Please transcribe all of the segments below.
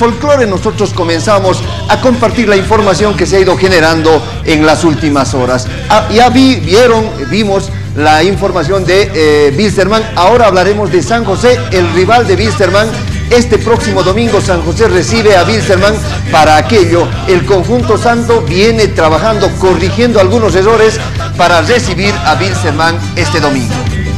folclore, nosotros comenzamos a compartir la información que se ha ido generando en las últimas horas. Ya vimos la información de Wilstermann. Ahora hablaremos de San José, el rival de Wilstermann. Este próximo domingo San José recibe a Wilstermann. Para aquello, el conjunto santo viene trabajando, corrigiendo algunos errores para recibir a Wilstermann este domingo.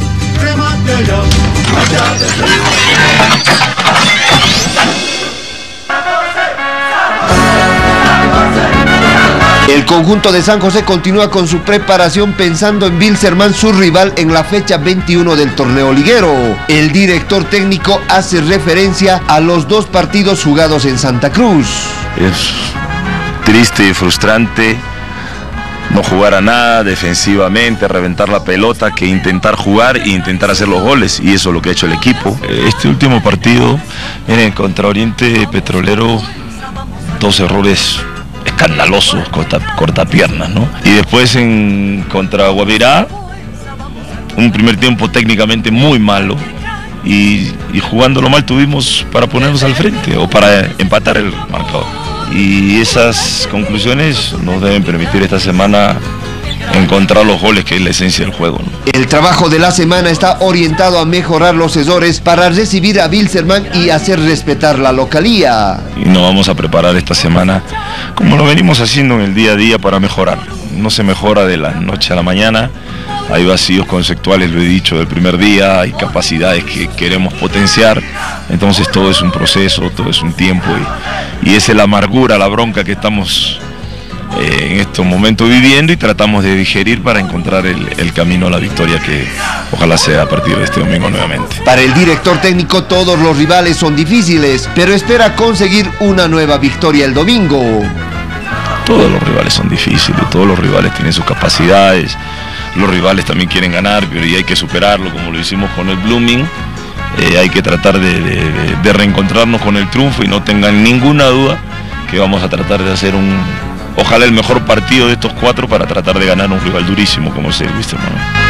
El conjunto de San José continúa con su preparación pensando en Wilstermann, su rival en la fecha 21 del torneo liguero. El director técnico hace referencia a los dos partidos jugados en Santa Cruz. Es triste y frustrante no jugar a nada defensivamente, reventar la pelota, que intentar jugar e intentar hacer los goles, y eso es lo que ha hecho el equipo. Este último partido en contra Oriente Petrolero, dos errores escandalosos, cortapiernas, ¿no? Y después en contra Guavirá, un primer tiempo técnicamente muy malo, y jugándolo mal tuvimos para ponernos al frente o para empatar el marcador. Y esas conclusiones nos deben permitir esta semana encontrar los goles, que es la esencia del juego, ¿no? El trabajo de la semana está orientado a mejorar los errores para recibir a Wilstermann y hacer respetar la localía. Y nos vamos a preparar esta semana como lo venimos haciendo en el día a día para mejorar. No se mejora de la noche a la mañana. Hay vacíos conceptuales, lo he dicho del primer día, hay capacidades que queremos potenciar, entonces todo es un proceso, todo es un tiempo, y esa es la amargura, la bronca que estamos en estos momentos viviendo, y tratamos de digerir para encontrar el camino a la victoria, que ojalá sea a partir de este domingo nuevamente. Para el director técnico, todos los rivales son difíciles, pero espera conseguir una nueva victoria el domingo. Todos los rivales son difíciles, todos los rivales tienen sus capacidades. Los rivales también quieren ganar, pero y hay que superarlo, como lo hicimos con el Blooming. Hay que tratar de reencontrarnos con el triunfo, y no tengan ninguna duda que vamos a tratar de hacer ojalá el mejor partido de estos cuatro, para tratar de ganar un rival durísimo como es el Wilstermann.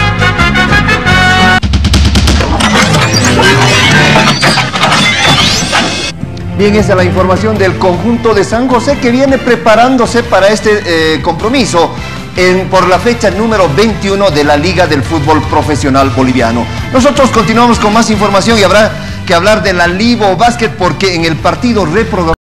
Bien, esa es la información del conjunto de San José, que viene preparándose para este compromiso por la fecha número 21 de la Liga del Fútbol Profesional Boliviano. Nosotros continuamos con más información, y habrá que hablar de la Libo Básquet, porque en el partido reprogramado